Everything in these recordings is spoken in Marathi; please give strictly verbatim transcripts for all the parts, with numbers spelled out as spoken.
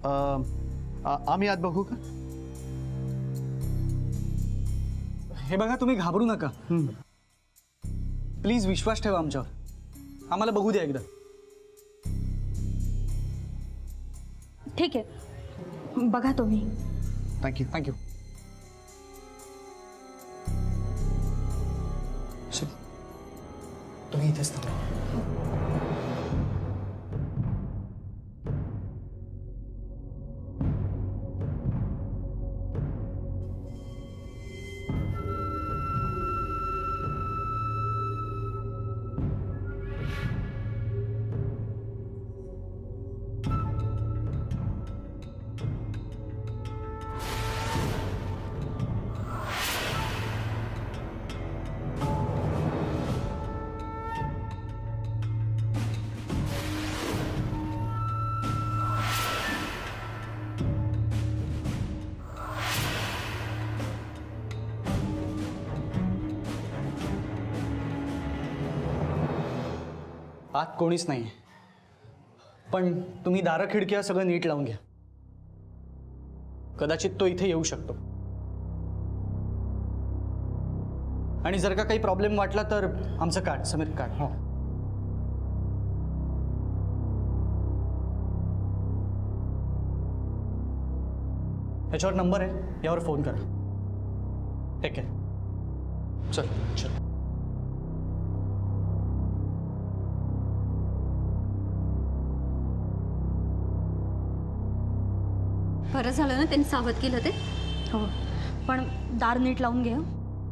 आम्ही आत बघू का? हे बघा, तुम्ही घाबरू नका, प्लीज विश्वास ठेवा आमच्यावर, आम्हाला बघू द्या एकदा. ठीक आहे, बघा तुम्ही. थँक्यू. थँक्यू. तुम्ही इथेच थांबा. आत कोणीच नाही, पण तुम्ही दारं खिडक्या सगळं नीट लावून घ्या. कदाचित तो इथे येऊ शकतो, आणि जर का काही प्रॉब्लेम वाटला तर आमचं कार्ड, समीर कार्ड. हो. याच्यावर नंबर आहे, यावर फोन करा. ठीक आहे, चल चल. बरं झालं ना त्यांनी सावध केलं ते. हो, पण दार नीट लावून घे.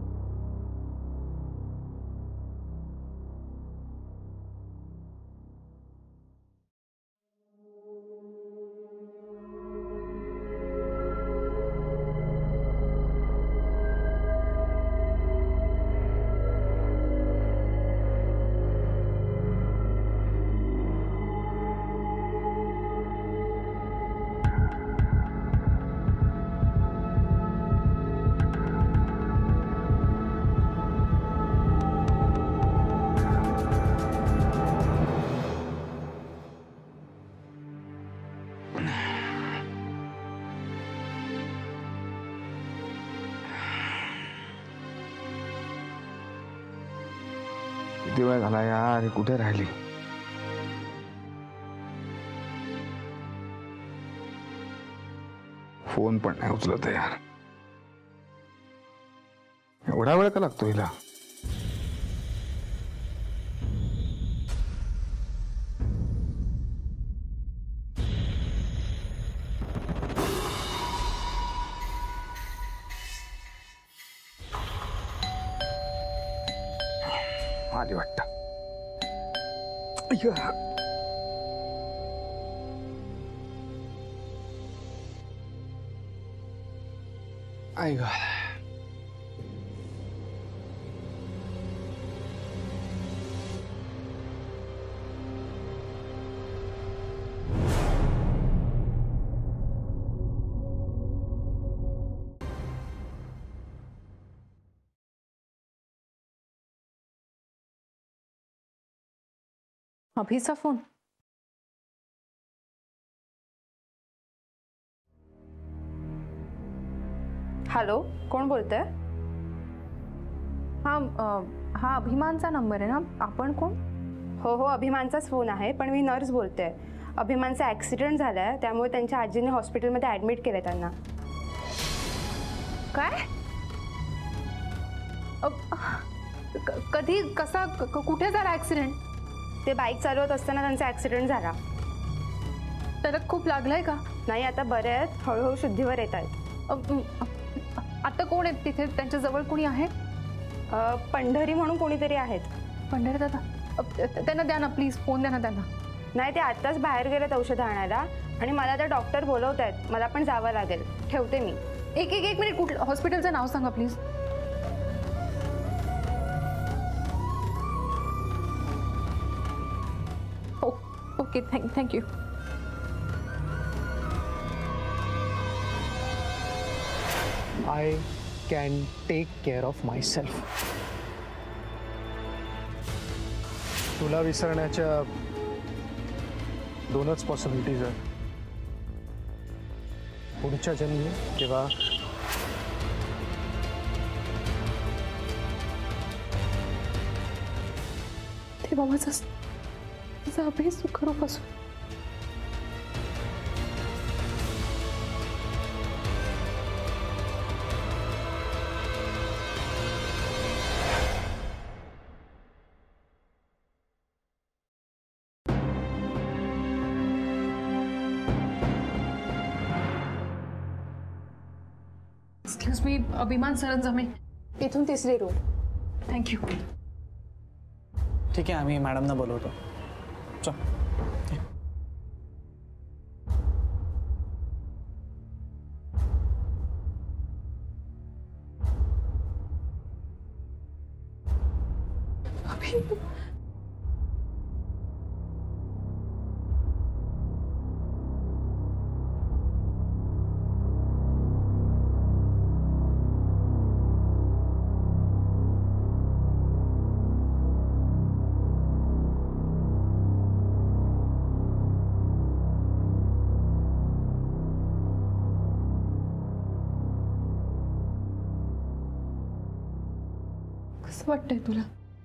किती वेळ झाला यार, कुठे राहिली? फोन पण नाही उचलत आहे यार. एवढा वेळ का लागतो हिला? आली वाटतं. आई ग. अभिचा फोन. हॅलो, कोण बोलतंय? हां हां, अभिमानचा नंबर आहे ना. आपण कोण? हो हो, अभिमानचाच फोन आहे, पण मी नर्स बोलते. अभिमानचा ॲक्सिडेंट झाला आहे, त्यामुळे त्यांच्या आजीने हॉस्पिटलमध्ये ॲडमिट केलं त्यांना. काय? कधी, कसा, कुठे झाला ॲक्सिडेंट? ते बाईक चालवत असताना त्यांचा ॲक्सिडेंट झाला. तर खूप लागलंय का? नाही, आता बरे आहेत, हळूहळू शुद्धीवर येत आहेत. आता कोण आहेत तिथे? त्यांच्या जवळ कोणी आहे? पंढरी म्हणून कोणीतरी आहेत. पंढरी दादा, त्यांना द्या ना प्लीज, फोन द्या ना त्यांना. नाही, ते आत्ताच बाहेर गेलेत औषध आणायला, आणि मला त्या डॉक्टर बोलवत आहेत. मला पण जावं लागेल. ठेवते मी. एक एक एक मिनिट, कुठलं हॉस्पिटलचं नाव सांगा please. Oh okay, thank thank you. I can take care of myself. तुला विसरण्याच्या दोनच पॉसिबिलिटीज आहेत. पुढच्या जन्मी किंवा तेव्हा माझा माझा अभि सुखरूप असो. एक्सक्यूज मी, अभिमान सरंजामे. इथून तिसरी रूम. थँक्यू. ठीक आहे, आम्ही मॅडमना बोलवतो. चल. अभि, कसं वाटतंय तुला?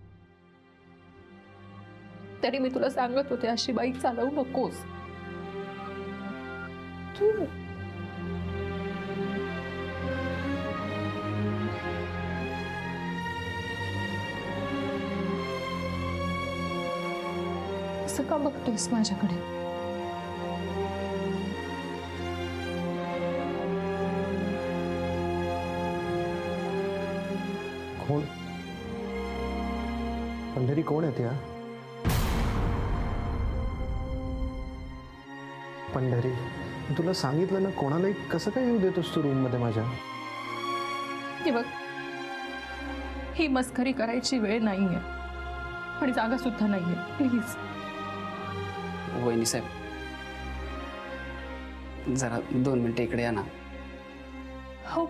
तरी मी तुला सांगत होते अशी बाईक चालवू नकोस. तू असं का बघतोयस माझ्याकडे? कोण? पंढरी कोण आहे त्या? पंढरी, तुला सांगितलं ना, कोणालाही कसं काय येऊ देतोस तू रूम मध्ये माझ्या? हे बघ, ही मस्करी करायची वेळ नाहीये आणि जागा सुद्धा नाहीये. प्लीज. वहिनी साहेब, जरा दोन मिनिटं इकडे या ना. हो.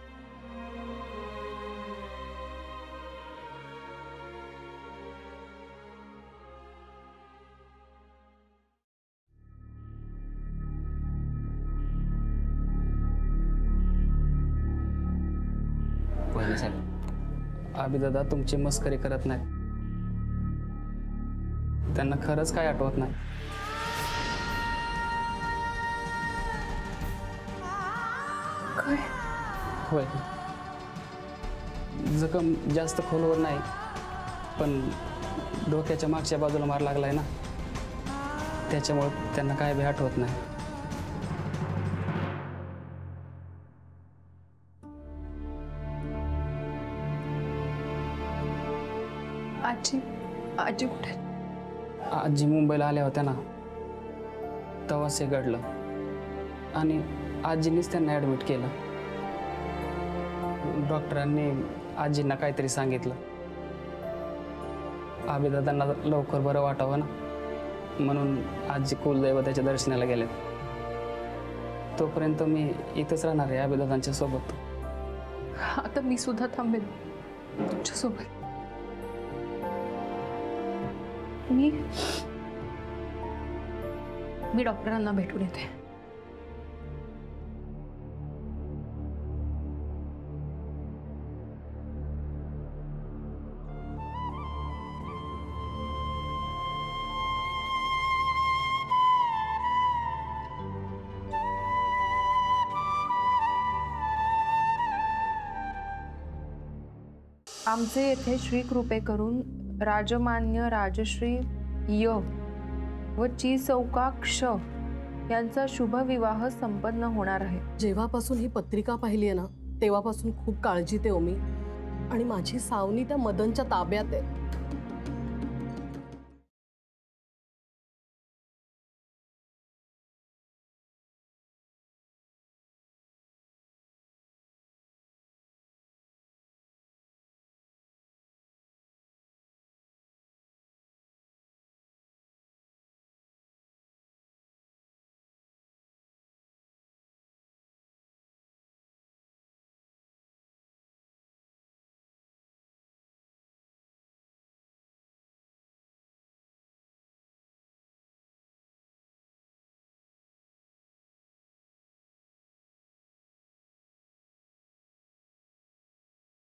वहिनी साहेब, अभिदादा तुमची मस्करी करत नाहीत. त्यांना खरंच काय आठवत नाही. काय? होय, जखम जास्त खोलवर नाही, पण डोक्याच्या मागच्या बाजूला मार लागलाय ना, त्याच्यामुळे त्यांना काय बी आठवत नाही. आजी आजी कुठे? आजी मुंबईला आल्या होत्या ना, तेव्हाच हे घडलं आणि आजींनीच त्यांना ॲडमिट केलं. डॉक्टरांनी आजींना काहीतरी सांगितलं, अभिदादांना लवकर बरं वाटावं ना, म्हणून आजी कुलदैवताच्या दर्शनाला गेले. तोपर्यंत मी इथंच राहणार आहे अभिदादांच्या सोबत. आता मी सुद्धा थांबेन तुमच्या सोबत. मी मी डॉक्टरांना भेटून येते. आमचे येथे श्री कृपेकरून राजमान्य राजश्री य व ची चौका क्ष यांचा शुभ विवाह संपन्न होणार आहे. जेव्हापासून ही पत्रिका पाहिली आहे ना, तेव्हापासून खूप काळजीत आहे मी. आणि माझी सावनी त्या मदनच्या ताब्यात आहे.